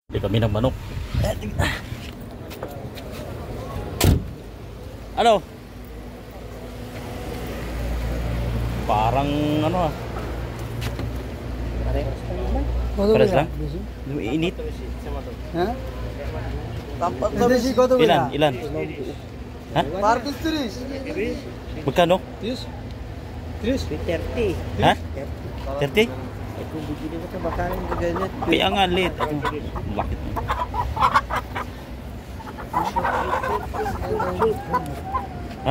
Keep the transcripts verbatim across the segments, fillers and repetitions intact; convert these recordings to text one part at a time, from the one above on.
Hindi kami ng manok. Ano? Parang ano ah. Pares lang? Init? Ha? Ilan? Ilan? Ha? Partis tiris. Magkano? Tiris. Tiris. thirty. Ha? thirty? Kung bibili ko ito, baka yung gaganit. Kaya nga, lit. Bakit? Ha?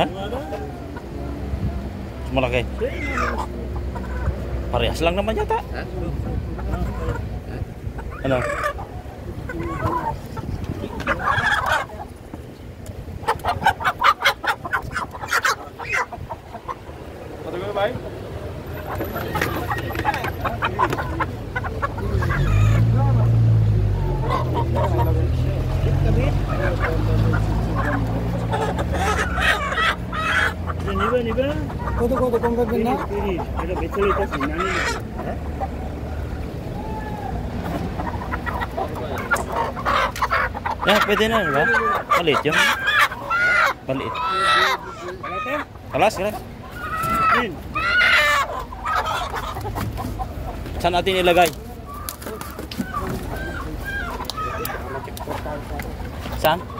Malaki. Parehas lang naman yata. Ano? Niba, niba. Kodo kodo kung gagawin na? Pero betul ito si nani. Ya, pwede na, di ba? Maliit yun. Maliit. Kalas, kalas. Saan natin ilagay? Saan?